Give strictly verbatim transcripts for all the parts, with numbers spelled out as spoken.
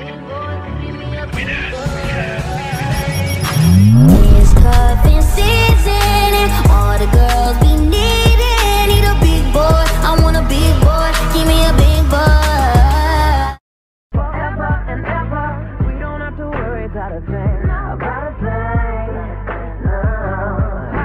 It's cuffing season and all the girls be needing. Need a big boy, I want a big boy. Give me a big boy. Forever and ever, we don't have to worry about a thing, about a thing. No.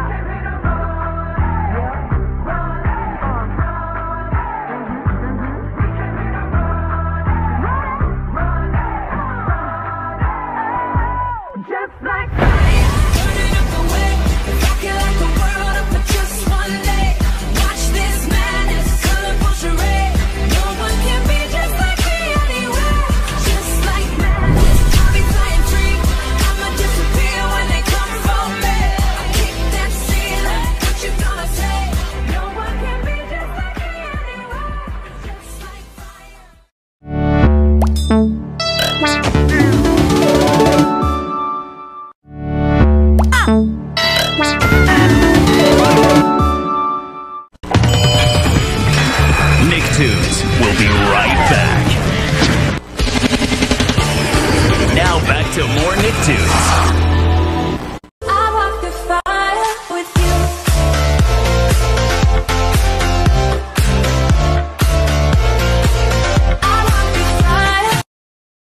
Just like fire, burning up the way, rocking like the world up for just one day. Watch this madness, colorful charade. No one can be just like me anywhere. Just like madness, I'll be flying free. I'ma disappear when they come for me. I kick that ceiling, what you gonna say? No one can be just like me anywhere. Just like fire. Nicktoons will be right back. Now back to more Nicktoons.